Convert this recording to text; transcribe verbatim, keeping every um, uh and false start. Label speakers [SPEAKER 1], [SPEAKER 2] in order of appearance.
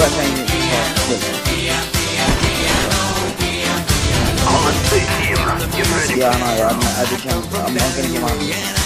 [SPEAKER 1] about saying it
[SPEAKER 2] On station. Get ready.
[SPEAKER 1] Yeah, I know, yeah, I, I did change, I'm, I'm gonna get my